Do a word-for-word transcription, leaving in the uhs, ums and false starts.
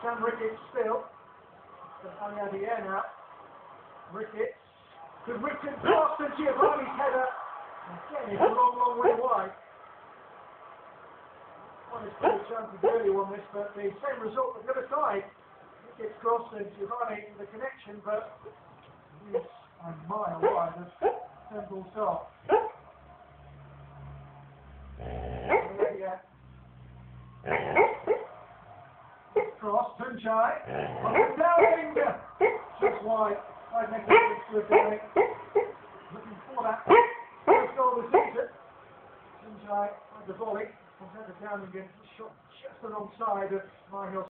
Sam Ricketts still. Only had the air now. Ricketts. Good Ricketts cross and Giovanni's header. Again, it's a long, long way wide. Well, it's pretty chance of the early one, this, but the same result on the other side. Ricketts cross and Giovanni the connection, but he's a mile wide of Temple's goal. Yeah. Cross, Tunchai, on the Dowling, just wide, five next to Dowling, looking for that first goal of the season. Tunchai, the volley, comes out of Dowling again, shot just alongside of Myhill.